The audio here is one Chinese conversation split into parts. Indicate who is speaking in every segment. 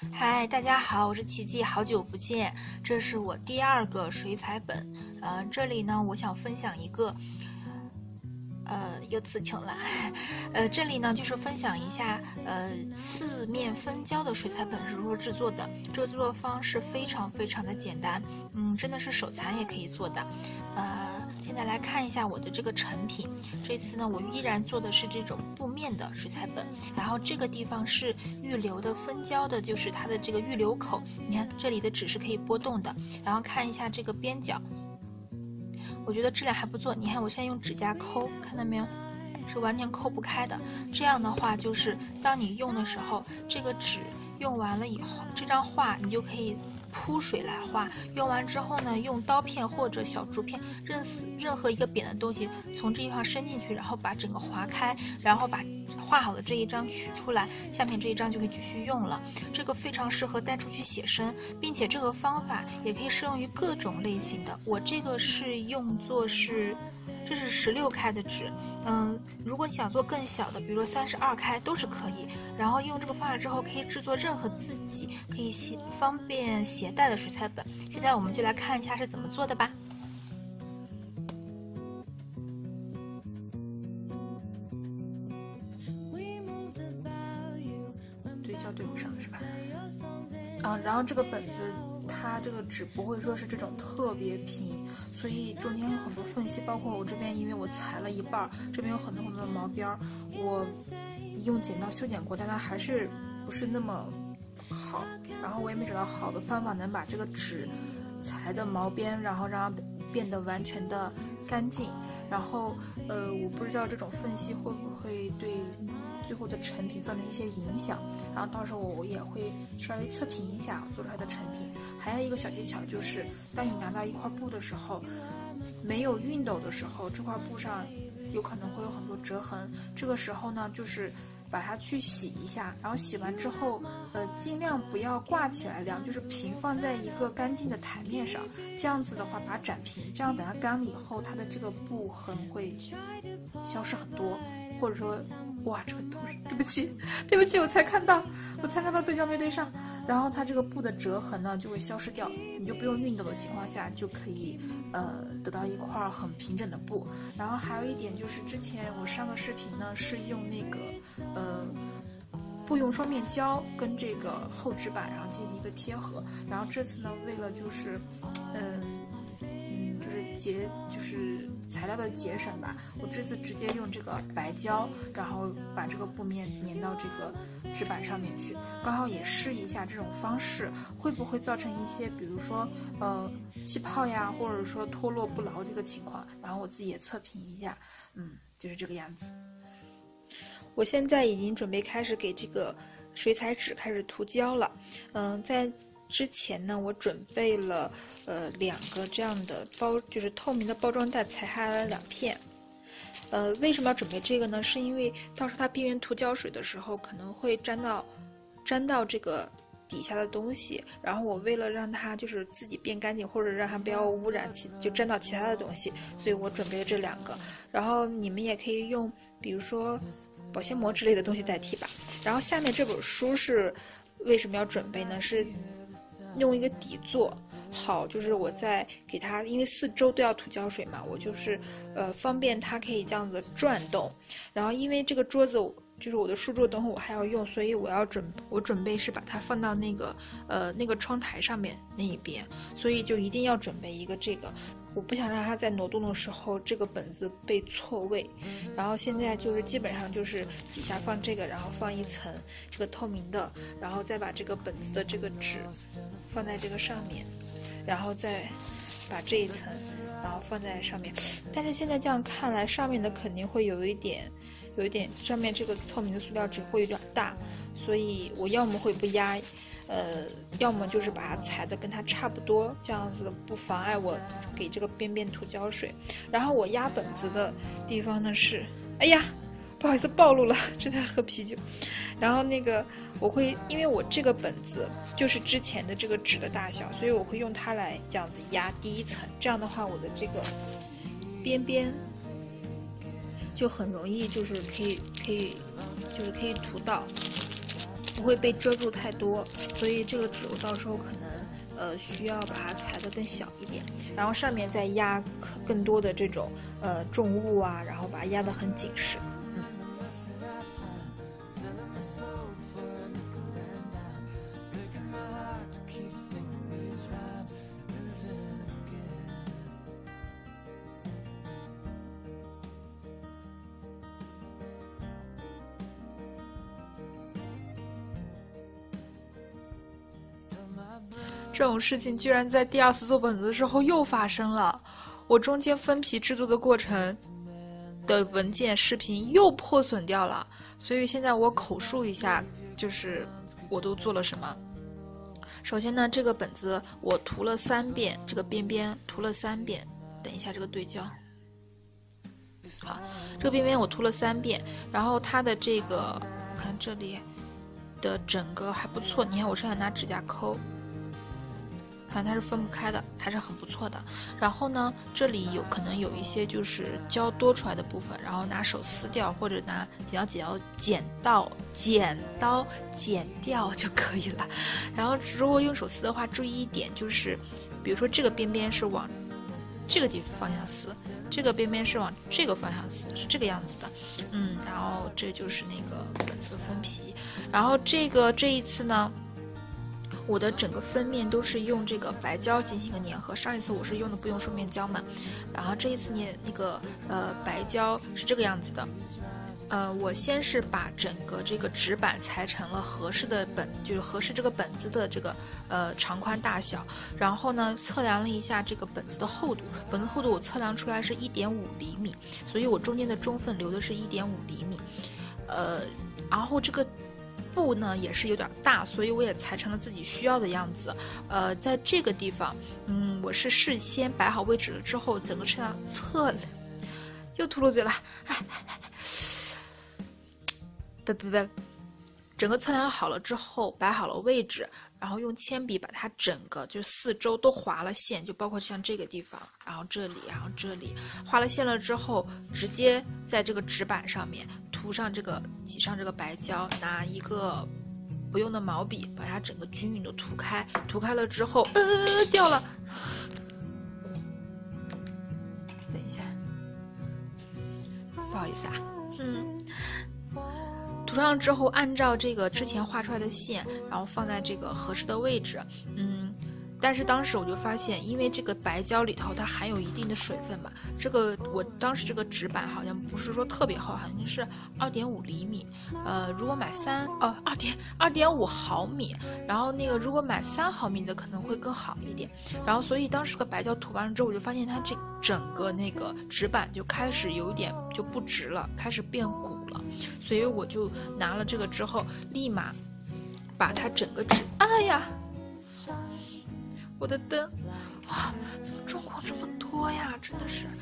Speaker 1: 嗨，大家好，我是奇迹，好久不见。这是我第2个水彩本，这里呢，我想分享一个，又词穷了，这里呢就是分享一下，四面分胶的水彩本是如何制作的。这个制作方式非常的简单，真的是手残也可以做的。现在来看一下我的这个成品。这次呢，我依然做的是这种布面的水彩本，然后这个地方是预留的分胶的，就是它的这个预留口。你看这里的纸是可以拨动的，然后看一下这个边角，我觉得质量还不错。你看我现在用指甲抠，看到没有？是完全抠不开的。这样的话，就是当你用的时候，这个纸用完了以后，这张画你就可以铺水来画，用完之后呢，用刀片或者小竹片任何一个扁的东西从这地方伸进去，然后把整个划开，然后把画好的这一张取出来，下面这一张就可以继续用了。这个非常适合带出去写生，并且这个方法也可以适用于各种类型的。我这个是用作这是16开的纸，如果你想做更小的，比如说32开都是可以。然后用这个方法之后，可以制作任何自己可以方便携带的水彩本。现在我们就来看一下是怎么做的吧。对焦对不上是吧？然后这个本子它这个纸不会说是这种特别平，所以中间有很多缝隙，包括我这边因为我裁了一半，这边有很多的毛边，我用剪刀修剪过，但它还是不是那么好。然后我也没找到好的方法能把这个纸裁的毛边，然后让它变得完全的干净。然后我不知道这种缝隙会不会对最后的成品造成一些影响，然后到时候我也会稍微测评一下做出来的成品。还有一个小技巧就是，当你拿到一块布的时候，没有熨斗的时候，这块布上有可能会有很多折痕。这个时候呢，就是把它去洗一下，然后洗完之后，尽量不要挂起来晾，就是平放在一个干净的台面上。这样子的话，把它展平，这样等它干了以后，它的这个布痕会消失很多。或者说，哇，这个都是对不起，我才看到对焦没对上，然后它这个布的折痕呢就会消失掉，你就不用熨斗的情况下就可以得到一块很平整的布。然后还有一点就是，之前我上个视频呢是用那个布用双面胶跟这个厚纸板，然后进行一个贴合。然后这次呢，为了就是就是材料的节省吧，我这次直接用这个白胶，然后把这个布面粘到这个纸板上面去，刚好也试一下这种方式会不会造成一些比如说气泡呀，或者说脱落不牢这个情况，然后我自己也测评一下，就是这个样子。我现在已经准备开始给这个水彩纸开始涂胶了，在之前呢，我准备了2个这样的就是透明的包装袋，裁下来了2片。为什么要准备这个呢？是因为到时候它边缘涂胶水的时候，可能会沾到这个底下的东西，然后我为了让它就是自己变干净，或者让它不要污染就沾到其他的东西，所以我准备了这2个。然后你们也可以用比如说保鲜膜之类的东西代替吧。然后下面这本书是为什么要准备呢？是用一个底座好，就是我在给它，因为4周都要涂胶水嘛，我就是方便它可以这样子转动。然后因为这个桌子就是我的书桌，等会我还要用，所以我准备是把它放到那个窗台上面那一边，所以就一定要准备一个这个。我不想让它在挪动的时候这个本子被错位。然后现在就是基本上就是底下放这个，然后放一层这个透明的，然后再把这个本子的这个纸放在这个上面，然后再把这一层然后放在上面。但是现在这样看来，上面的肯定会有一点上面这个透明的塑料纸会有点大，所以我要么会不压，要么就是把它裁的跟它差不多，这样子不妨碍我给这个边边涂胶水。然后我压本子的地方呢是，哎呀，不好意思暴露了，正在喝啤酒。然后那个我会，因为我这个本子就是之前的这个纸的大小，所以我会用它来这样子压第一层，这样的话我的这个边边就很容易就是可以涂到。 不会被遮住太多，所以这个纸我到时候可能需要把它裁得更小一点，然后上面再压更多的这种重物啊，然后把它压得很紧实。这种事情居然在第2次做本子的时候又发生了，我中间分皮制作的过程的文件视频又破损掉了，所以现在我口述一下，就是我都做了什么。首先呢，这个本子我涂了3遍，这个边边涂了3遍，等一下这个对焦。好，这个边边我涂了3遍，然后它的这个看这里的整个还不错，你看我是还拿指甲抠。看它是分不开的，还是很不错的。然后呢，这里可能有一些就是胶多出来的部分，然后拿手撕掉，或者拿剪刀剪掉就可以了。然后如果用手撕的话，注意一点就是，比如说这个边边是往这个方向撕，这个边边是往这个方向撕，是这个样子的。然后这就是那个本子的分皮。然后这一次呢，我的整个分面都是用这个白胶进行一个粘合，上一次我是用的不用双面胶嘛，然后这一次那个白胶是这个样子的。我先是把整个这个纸板裁成了合适的就是合适这个本子的这个长宽大小，然后呢测量了一下这个本子的厚度，本子厚度我测量出来是1.5厘米，所以我中间的中分留的是1.5厘米，然后这个布呢也是有点大，所以我也裁成了自己需要的样子。在这个地方，我是事先摆好位置了之后，整个又吐露嘴了，整个测量好了之后，摆好了位置，然后用铅笔把它整个就4周都划了线，就包括像这个地方，然后这里，然后这里划了线了之后，直接在这个纸板上面挤上这个白胶，拿一个不用的毛笔把它整个均匀的涂开，涂开了之后，掉了，等一下，不好意思啊，涂上之后，按照这个之前画出来的线，然后放在这个合适的位置。但是当时我就发现，因为这个白胶里头它含有一定的水分嘛，我当时这个纸板好像不是说特别厚，好像是2.5厘米。如果买2.5毫米，然后那个如果买3毫米的可能会更好一点。然后所以当时个白胶涂完了之后，我就发现它这整个那个纸板就开始有一点就不直了，开始变鼓了。所以我就拿了这个之后，立马把它整个纸，哎呀！我的灯，哇，怎么状况这么多呀？真的是，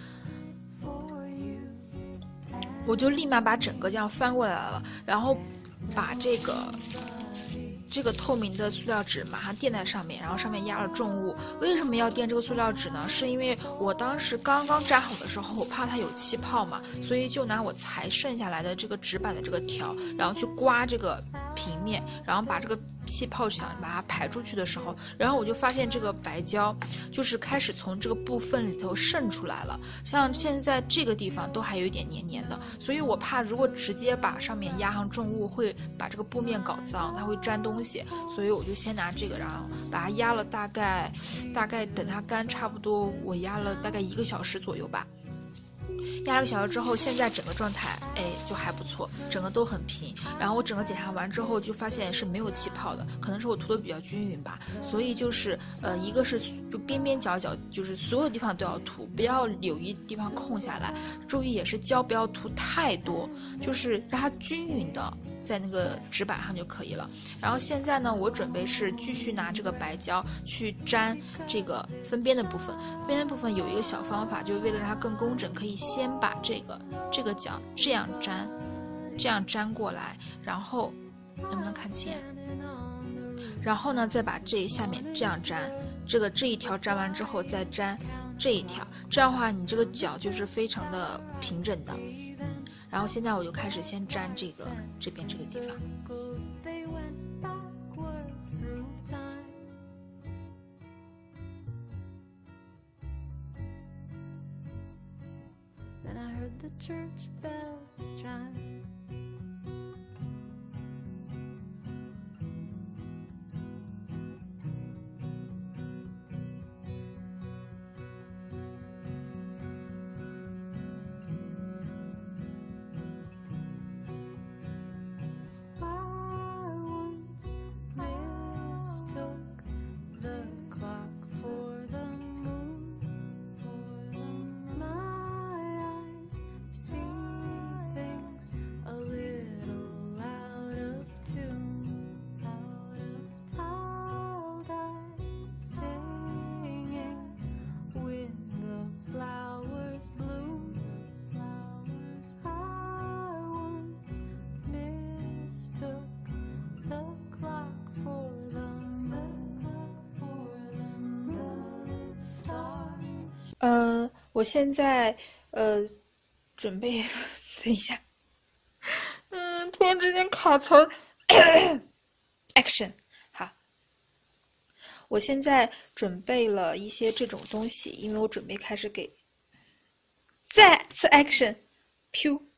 Speaker 1: 我就立马把整个这样翻过来了，然后把这个透明的塑料纸马上垫在上面，然后上面压了重物。为什么要垫这个塑料纸呢？是因为我当时刚刚粘好的时候，我怕它有气泡嘛，所以就拿我裁剩下来的这个纸板的这个条，然后去刮这个平面，然后把这个气泡想把它排出去的时候，然后我就发现这个白胶就是开始从这个部分里头渗出来了，像现在这个地方都还有一点黏黏的，所以我怕如果直接把上面压上重物会把这个布面搞脏，它会沾东西，所以我就先拿这个，然后把它压了大概等它干，差不多我压了大概1个小时左右吧。压了个小时之后，现在整个状态就还不错，整个都很平。然后我整个检查完之后就发现是没有气泡的，可能是我涂的比较均匀吧。所以就是一个是就边边角角，就是所有地方都要涂，不要有一地方空下来。注意也是胶不要涂太多，就是让它均匀的在那个纸板上就可以了。然后现在呢，我准备是继续拿这个白胶去粘这个分边的部分。边的部分有一个小方法，就是为了让它更工整，可以先把这个角这样粘过来，然后能不能看清？然后呢，再把这下面这样粘，这一条粘完之后再粘这一条，这样的话你这个角就是非常的平整的。然后现在我就开始先粘这边这个地方。
Speaker 2: through time. Then I heard the church bells chime.
Speaker 1: 我现在准备等一下，突然之间卡词儿，action， 好，我现在准备了一些这种东西，因为我准备开始给再次 action， 噗。